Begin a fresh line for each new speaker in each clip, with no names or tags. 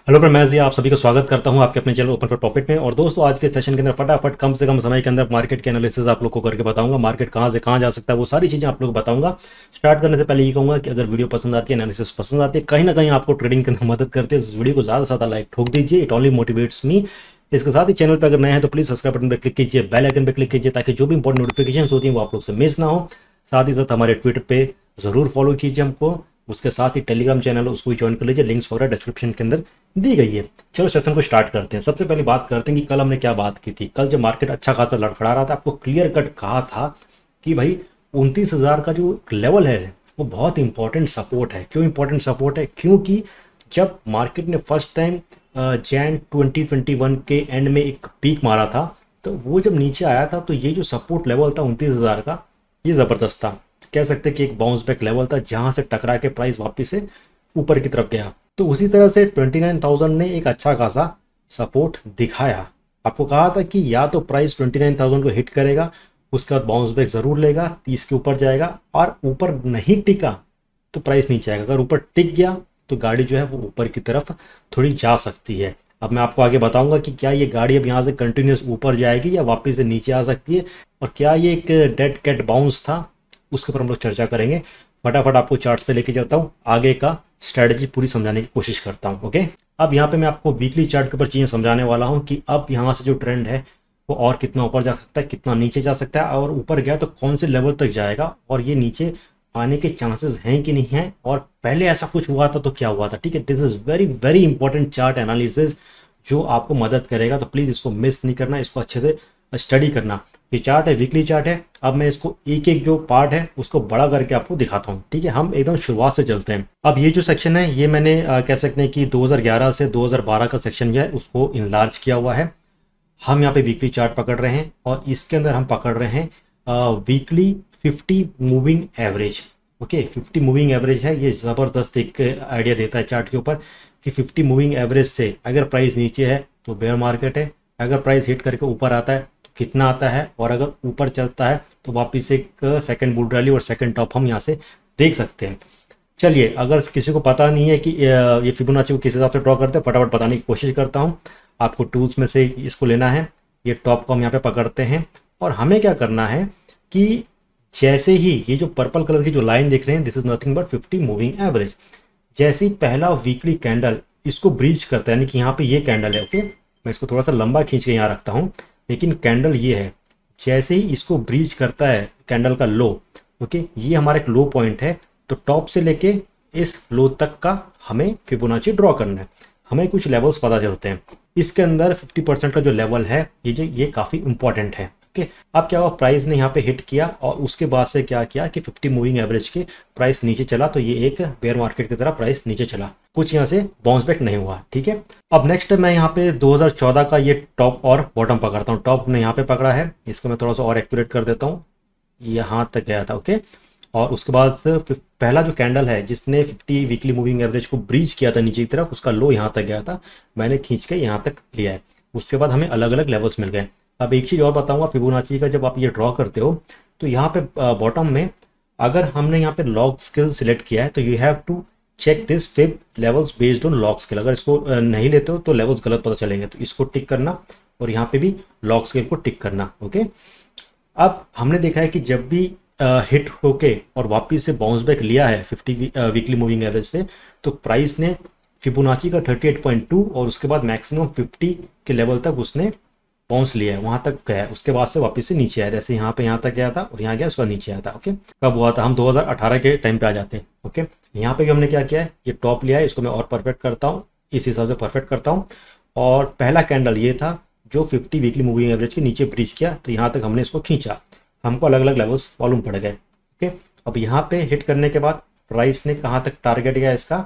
Hello friend, मैं जी आप सभी का स्वागत करता हूं आपके अपने चैनल ओपन फॉर प्रॉफिट में। और दोस्तों, आज के सेशन के अंदर फटाफट कम से कम समय के अंदर मार्केट के एनालिसिस आप लोग को करके बताऊंगा। मार्केट कहां से कहां जा सकता है वो सारी चीज़ें आप लोग को बताऊंगा। स्टार्ट करने से पहले ये कहूंगा कि अगर वीडियो पसंद आती है, एनालिसिस पसंद आती है, कहीं ना कहीं आपको ट्रेडिंग के अंदर मदद करते हैं, इस वीडियो को ज़्यादा से ज़्यादा लाइक ठोक दीजिए। It only motivates me. इसके साथ ही चैनल पर अगर नए हैं तो प्लीज़ सब्सक्राइब बटन पर क्लिक कीजिए, बेल आइकन पर क्लिक कीजिए, ताकि जो भी इंपॉर्टेंट नोटिफिकेशन होती हैं वो आप लोग से मिस ना हो। साथ ही साथ हमारे ट्विटर पे ज़रूर फॉलो कीजिए हमको। उसके साथ ही टेलीग्राम चैनल उसको भी ज्वाइन कर लीजिए, लिंक्स वगैरह डिस्क्रिप्शन के अंदर दी गई है। चलो सेशन को स्टार्ट करते हैं। सबसे पहले बात करते हैं कि कल हमने क्या बात की थी। कल जब मार्केट अच्छा खासा लड़खड़ा रहा था, आपको क्लियर कट कहा था कि भाई 29,000 का जो लेवल है वो बहुत इंपॉर्टेंट सपोर्ट है। क्यों इंपॉर्टेंट सपोर्ट है? क्योंकि जब मार्केट ने फर्स्ट टाइम जैन 2021 के एंड में एक पीक मारा था, तो वो जब नीचे आया था तो ये जो सपोर्ट लेवल था 29,000 का, ये ज़बरदस्त था। कह सकते हैं कि एक बाउंस बैक लेवल था, जहां से टकरा के प्राइस वापस से ऊपर की तरफ गया। तो उसी तरह से 29,000 ने एक अच्छा खासा सपोर्ट दिखाया। आपको कहा था कि या तो प्राइस 29,000 को हिट करेगा, उसके बाद बाउंस बैक ज़रूर लेगा, 30 के ऊपर जाएगा, और ऊपर नहीं टिका तो प्राइस नीचे आएगा। अगर ऊपर टिक गया तो गाड़ी जो है वो ऊपर की तरफ थोड़ी जा सकती है। अब मैं आपको आगे बताऊंगा कि क्या ये गाड़ी अब यहाँ से कंटिन्यूस ऊपर जाएगी या वापस से नीचे आ सकती है, और क्या ये एक डेड कैट बाउंस था, उसके ऊपर हम लोग चर्चा करेंगे। फटाफट आपको चार्ट्स पे लेके जाता हूँ, आगे का स्ट्रेटजी पूरी समझाने की कोशिश करता हूँ। ओके, अब यहाँ पे मैं आपको वीकली चार्ट के ऊपर चीज़ें समझाने वाला हूँ कि अब यहाँ से जो ट्रेंड है वो और कितना ऊपर जा सकता है, कितना नीचे जा सकता है, और ऊपर गया तो कौन से लेवल तक जाएगा, और ये नीचे आने के चांसेस हैं कि नहीं हैं, और पहले ऐसा कुछ हुआ था तो क्या हुआ था। ठीक है, this is very very important chart analysis जो आपको मदद करेगा। तो प्लीज़ इसको मिस नहीं करना, इसको अच्छे से स्टडी करना। ये चार्ट है, वीकली चार्ट है। अब मैं इसको एक एक जो पार्ट है उसको बड़ा करके आपको दिखाता हूँ। ठीक है, हम एकदम शुरुआत से चलते हैं। अब ये जो सेक्शन है ये मैंने कह सकते हैं कि 2011 से 2012 का सेक्शन जो है उसको इनलार्ज किया हुआ है। हम यहाँ पे वीकली चार्ट पकड़ रहे हैं, और इसके अंदर हम पकड़ रहे हैं weekly 50 moving average. Okay, 50 moving average है। ये ज़बरदस्त एक आइडिया देता है चार्ट के ऊपर कि 50 मूविंग एवरेज से अगर प्राइस नीचे है तो बेयर मार्केट है, अगर प्राइस हिट करके ऊपर आता है तो कितना आता है, और अगर ऊपर चलता है तो वापस एक सेकंड बुल रैली और सेकंड टॉप हम यहाँ से देख सकते हैं। चलिए, अगर किसी को पता नहीं है कि ये फिबोनाची को किस हिसाब से ड्रॉ करते हैं, फटाफट बताने की कोशिश करता हूँ। आपको टूल्स में से इसको लेना है। ये टॉप को हम यहाँ पे पकड़ते हैं, और हमें क्या करना है कि जैसे ही ये जो पर्पल कलर की जो लाइन देख रहे हैं, this is nothing but 50 moving average. जैसे ही पहला वीकली कैंडल इसको ब्रीच करता है, यानी कि यहाँ पे ये कैंडल है। ओके, मैं इसको थोड़ा सा लंबा खींच के यहाँ रखता हूँ, लेकिन कैंडल ये है। जैसे ही इसको ब्रीच करता है कैंडल का लो, ओके, ये हमारा एक लो पॉइंट है, तो टॉप से लेके इस लो तक का हमें फिबोनाची ड्रॉ करना है। हमें कुछ लेवल्स पता चलते हैं। इसके अंदर 50% का जो लेवल है ये काफ़ी इंपॉर्टेंट है। ओके, अब क्या हुआ, प्राइस ने यहाँ पे हिट किया, और उसके बाद से क्या किया कि 50 मूविंग एवरेज के प्राइस नीचे चला, तो ये एक बेयर मार्केट की तरह प्राइस नीचे चला, कुछ यहाँ से बाउंस बैक नहीं हुआ। ठीक है, अब नेक्स्ट मैं यहाँ पे 2014 का ये टॉप और बॉटम पकड़ता हूँ। टॉप ने यहाँ पे पकड़ा है, इसको मैं थोड़ा सा और एक्यूरेट कर देता हूँ, यहाँ तक गया था। ओके, और उसके बाद पहला जो कैंडल है जिसने 50 वीकली मूविंग एवरेज को ब्रीच किया था नीचे की तरफ, उसका लो यहाँ तक गया था, मैंने खींच के यहाँ तक लिया है। उसके बाद हमें अलग अलग लेवल्स मिल गए। अब एक चीज़ और बताऊंगा फिबोनाची का, जब आप ये ड्रॉ करते हो तो यहाँ पे बॉटम में अगर हमने यहाँ पे लॉग स्केल सिलेक्ट किया है तो you have to check this fib levels based on log scale. अगर इसको नहीं लेते हो तो लेवल्स गलत पता चलेंगे, तो इसको टिक करना, और यहाँ पे भी लॉग स्केल को टिक करना। ओके, अब हमने देखा है कि जब भी हिट होके और वापस से बाउंस बैक लिया है 50 वीकली मूविंग एवरेज से, तो प्राइस ने फिबोनाची का 38.2 और उसके बाद मैक्सिमम 50 के लेवल तक उसने बाउंस लिया है, वहां तक गया है। उसके बाद से वापस से नीचे आया, जैसे यहाँ पे यहाँ तक गया था और यहाँ गया, उसका नीचे आया था। ओके, कब हुआ था, हम 2018 के टाइम पे आ जाते हैं। ओके, यहाँ पे भी हमने क्या किया है, ये टॉप लिया है, इसको मैं और परफेक्ट करता हूँ, इस हिसाब से परफेक्ट करता हूँ। और पहला कैंडल ये था जो 50 वीकली मूविंग एवरेज के नीचे ब्रीच किया, तो यहाँ तक हमने इसको खींचा, हमको अलग अलग लेवल्स मालूम पड़ गए। ओके, अब यहाँ पे हिट करने के बाद प्राइस ने कहाँ तक टारगेट गया इसका,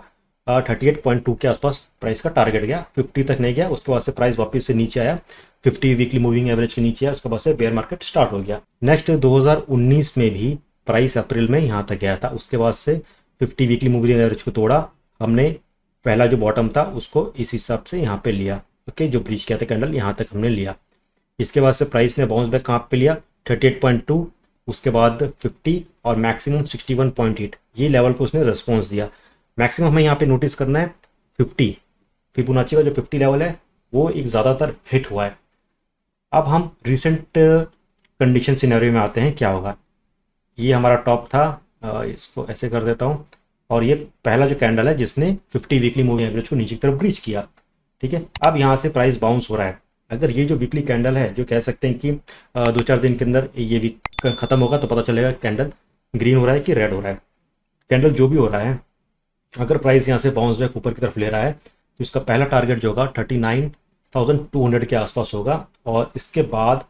38.2 के आसपास प्राइस का टारगेट गया, 50 तक नहीं गया। उसके बाद से प्राइस वापस से नीचे आया, 50 वीकली मूविंग एवरेज के नीचे आया, उसके बाद से बेयर मार्केट स्टार्ट हो गया। नेक्स्ट 2019 में भी प्राइस अप्रैल में यहाँ तक गया था, उसके बाद से 50 वीकली मूविंग एवरेज को तोड़ा, हमने पहला जो बॉटम था उसको इस हिसाब से यहाँ पे लिया। ओके, जो ब्रीच किया था कैंडल यहाँ तक हमने लिया। इसके बाद से प्राइस ने बाउंस बैक कहाँ पे लिया, 38.2, उसके बाद 50 और मैक्सिमम 61.8, ये लेवल को उसने रिस्पॉन्स दिया। मैक्सिमम हमें यहाँ पे नोटिस करना है 50, फिबोनाची का जो 50 लेवल है वो एक ज़्यादातर हिट हुआ है। अब हम रिसेंट कंडीशन सिनेरियो में आते हैं, क्या होगा। ये हमारा टॉप था, इसको ऐसे कर देता हूँ, और ये पहला जो कैंडल है जिसने 50 वीकली मूविंग एवरेज को नीचे की तरफ ब्रीच किया, ठीक है। अब यहाँ से प्राइस बाउंस हो रहा है। अगर ये जो वीकली कैंडल है, जो कह सकते हैं कि 2-4 दिन के अंदर ये वीक खत्म होगा तो पता चलेगा कैंडल ग्रीन हो रहा है कि रेड हो रहा है। कैंडल जो भी हो रहा है, अगर प्राइस यहाँ से बाउंस बैक ऊपर की तरफ ले रहा है तो इसका पहला टारगेट जो होगा 39,200 के आसपास होगा, और इसके बाद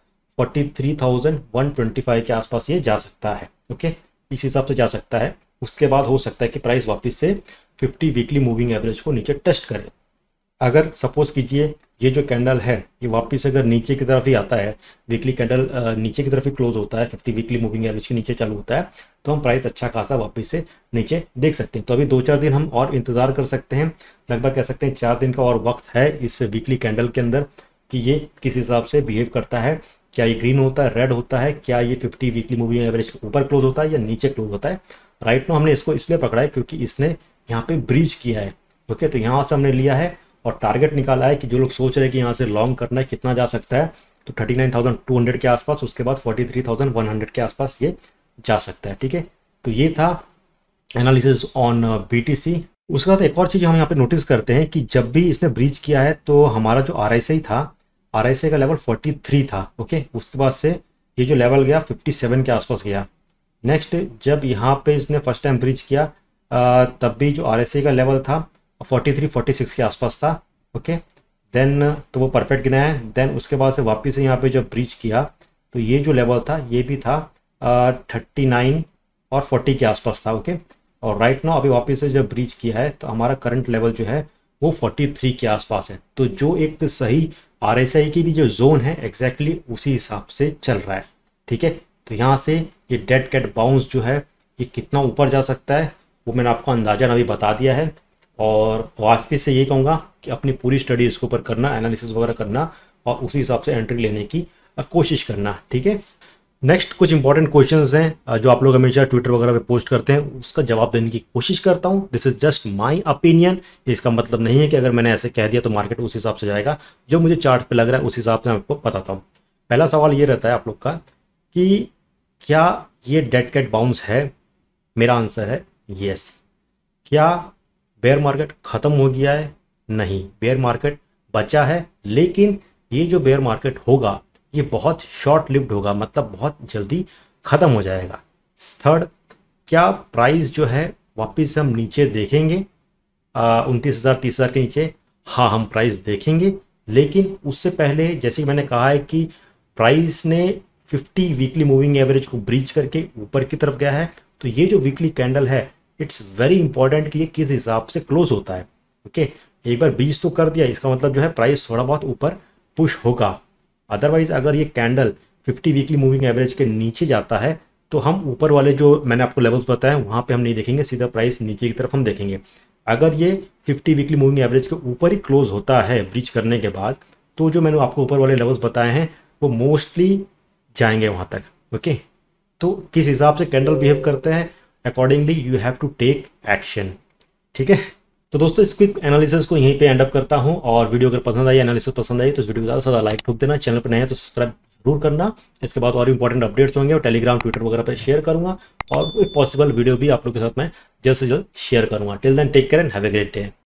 43,125 के आसपास ये जा सकता है। ओके, इस हिसाब से जा सकता है। उसके बाद हो सकता है कि प्राइस वापस से 50 वीकली मूविंग एवरेज को नीचे टेस्ट करे। अगर सपोज कीजिए ये जो कैंडल है ये वापस अगर नीचे की तरफ ही आता है, वीकली कैंडल नीचे की तरफ ही क्लोज होता है, 50 वीकली मूविंग एवरेज के नीचे चालू होता है, तो हम प्राइस अच्छा खासा वापस से नीचे देख सकते हैं। तो अभी 2-4 दिन हम और इंतज़ार कर सकते हैं, लगभग कह सकते हैं 4 दिन का और वक्त है इस वीकली कैंडल के अंदर कि ये किस हिसाब से बिहेव करता है। क्या ये ग्रीन होता है, रेड होता है, क्या ये 50 वीकली मूविंग एवरेज के ऊपर क्लोज होता है या नीचे क्लोज होता है। राइट नाउ हमने इसको इसलिए पकड़ा है क्योंकि इसने यहाँ पे ब्रीच किया है। ओके, तो यहाँ से हमने लिया है और टारगेट निकाला है कि जो लोग सोच रहे हैं कि यहाँ से लॉन्ग करना है कितना जा सकता है, तो 39,200 के आसपास, उसके बाद 43,100 के आसपास ये जा सकता है। ठीक है, तो ये था एनालिसिस ऑन BTC। उसके बाद एक और चीज़ हम यहाँ पे नोटिस करते हैं कि जब भी इसने ब्रीच किया है तो हमारा जो RSI था, RSI का लेवल 43 था। ओके, उसके बाद से ये जो लेवल गया 57 के आसपास गया। नेक्स्ट जब यहाँ पे इसने फर्स्ट टाइम ब्रीच किया तब भी जो RSI का लेवल था 43-46 के आसपास था। ओके, देन तो वो परफेक्ट गिना है। देन उसके बाद से वापस से यहाँ पे जब ब्रीच किया तो ये जो लेवल था ये भी था 39 और 40 के आसपास था। ओके, और राइट नाउ अभी वापस से जब ब्रीच किया है तो हमारा करंट लेवल जो है वो 43 के आसपास है। तो जो एक सही RSI की भी जो जोन है एग्जैक्टली उसी हिसाब से चल रहा है। ठीक है, तो यहाँ से ये डेड कैट बाउंस जो है ये कितना ऊपर जा सकता है वो मैंने आपको अंदाजा अभी बता दिया है। और वापस से ये कहूँगा कि अपनी पूरी स्टडी इसके ऊपर करना, एनालिसिस वगैरह करना और उसी हिसाब से एंट्री लेने की कोशिश करना। ठीक है, नेक्स्ट कुछ इंपॉर्टेंट क्वेश्चंस हैं जो आप लोग हमेशा ट्विटर वगैरह पे पोस्ट करते हैं, उसका जवाब देने की कोशिश करता हूँ। This is just my opinion. इसका मतलब नहीं है कि अगर मैंने ऐसे कह दिया तो मार्केट उस हिसाब से जाएगा। जो मुझे चार्ट पे लग रहा है उस हिसाब से मैं आपको बताता हूँ। पहला सवाल ये रहता है आप लोग का कि क्या ये डेड कैट बाउंस है। मेरा आंसर है येस। क्या बेयर मार्केट ख़त्म हो गया है? नहीं, बेयर मार्केट बचा है, लेकिन ये जो बेयर मार्केट होगा ये बहुत शॉर्ट लिव्ड होगा, मतलब बहुत जल्दी ख़त्म हो जाएगा। थर्ड, क्या प्राइस जो है वापस हम नीचे देखेंगे 29,000 30,000 के नीचे? हाँ, हम प्राइस देखेंगे, लेकिन उससे पहले जैसे कि मैंने कहा है कि प्राइस ने 50 वीकली मूविंग एवरेज को ब्रीच करके ऊपर की तरफ गया है। तो ये जो वीकली कैंडल है इट्स वेरी इंपॉर्टेंट कि ये किस हिसाब से क्लोज होता है। ओके, एक बार 20 तो कर दिया, इसका मतलब जो है प्राइस थोड़ा बहुत ऊपर पुश होगा। अदरवाइज अगर ये कैंडल 50 वीकली मूविंग एवरेज के नीचे जाता है तो हम ऊपर वाले जो मैंने आपको लेवल्स बताए वहाँ पे हम नहीं देखेंगे, सीधा प्राइस नीचे की तरफ हम देखेंगे। अगर ये 50 वीकली मूविंग एवरेज के ऊपर ही क्लोज होता है ब्रीच करने के बाद, तो जो मैंने आपको ऊपर वाले लेवल्स बताए हैं वो मोस्टली जाएंगे वहाँ तक। ओके, तो किस हिसाब से कैंडल बिहेव करते हैं accordingly you have to take action. ठीक है, तो दोस्तों इस क्विक एनालिसिस को यहीं पे एंड अप करता हूं। और वीडियो अगर पसंद आई, एनालिसिस पसंद आई तो इस वीडियो को ज़्यादा से ज़्यादा लाइक ठोक देना। चैनल पर नए हैं तो सब्सक्राइब जरूर करना। इसके बाद और इंपॉर्टेंट अपडेट्स होंगे और टेलीग्राम ट्विटर वगैरह पर शेयर करूंगा, और कोई पॉसिबल वीडियो भी आप लोग के साथ मैं जल्द से जल्द शेयर करूंगा। Till then take care and have a great day.